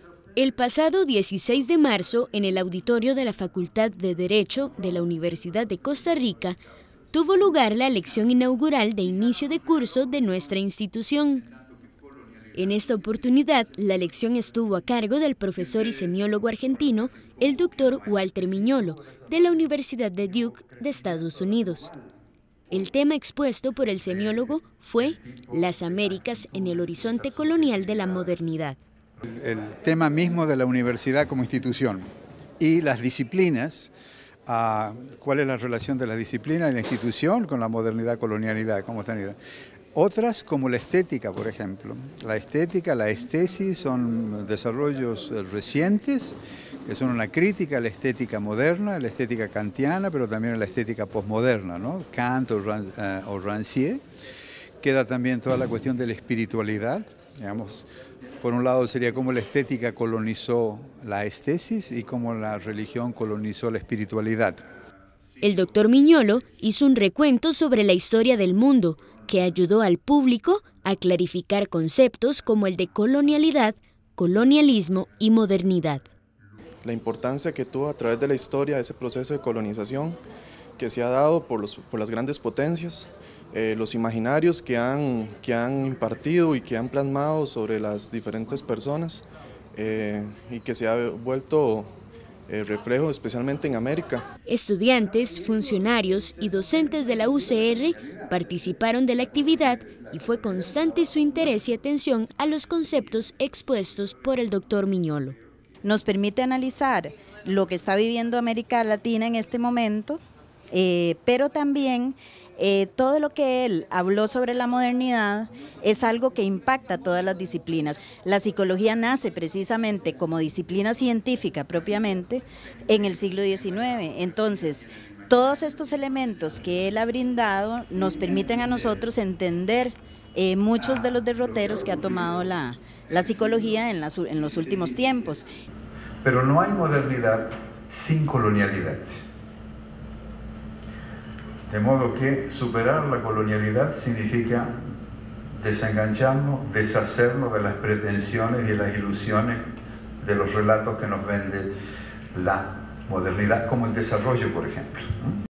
El pasado 16 de marzo, en el auditorio de la Facultad de Derecho de la Universidad de Costa Rica, tuvo lugar la lección inaugural de inicio de curso de nuestra institución. En esta oportunidad, la lección estuvo a cargo del profesor y semiólogo argentino, el doctor Walter Miñolo, de la Universidad de Duke de Estados Unidos. El tema expuesto por el semiólogo fue Las Américas en el horizonte colonial de la modernidad. El tema mismo de la universidad como institución y las disciplinas, cuál es la relación de la disciplina y la institución con la modernidad, colonialidad, cómo están. Otras como la estética, por ejemplo. La estética, la estesis son desarrollos recientes que son una crítica a la estética moderna, a la estética kantiana, pero también a la estética posmoderna, ¿no? Kant o Rancière. Queda también toda la cuestión de la espiritualidad, digamos. Por un lado sería cómo la estética colonizó la estesis y cómo la religión colonizó la espiritualidad. El doctor Miñolo hizo un recuento sobre la historia del mundo que ayudó al público a clarificar conceptos como el de colonialidad, colonialismo y modernidad. La importancia que tuvo a través de la historia ese proceso de colonización que se ha dado por las grandes potencias, los imaginarios que han impartido y que han plasmado sobre las diferentes personas y que se ha vuelto reflejo especialmente en América. Estudiantes, funcionarios y docentes de la UCR participaron de la actividad y fue constante su interés y atención a los conceptos expuestos por el doctor Miñolo. Nos permite analizar lo que está viviendo América Latina en este momento, pero también todo lo que él habló sobre la modernidad es algo que impacta a todas las disciplinas. La psicología nace precisamente como disciplina científica propiamente en el siglo XIX, entonces todos estos elementos que él ha brindado nos permiten a nosotros entender muchos de los derroteros que ha tomado la psicología en los últimos tiempos. Pero no hay modernidad sin colonialidad. De modo que superar la colonialidad significa desengancharnos, deshacernos de las pretensiones y de las ilusiones de los relatos que nos vende la modernidad, como el desarrollo, por ejemplo.